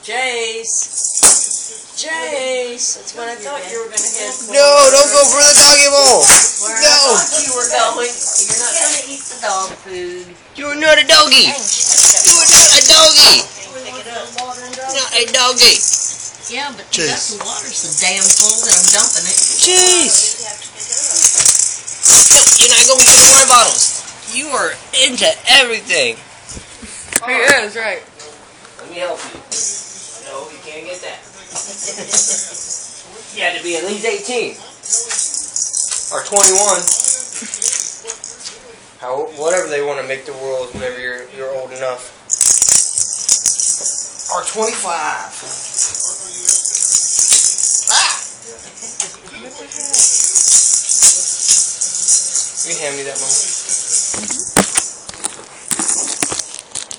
Jace. That's what I thought you were going to hit. No, don't go for the doggy bowl. Where No. I thought you were going. You're not going to eat the dog food. You're not a doggy. You're not a doggy. Not a doggy. Yeah, but you got the water so damn full that I'm dumping it. Jeez. No, you're not going to get water bottles. You are into everything. He is, right. Let me help you. No, you can't get that. You had to be at least 18. Or 21. Whatever they want to make the world whenever you're old enough. Or 25. Can you hand me that, Mom?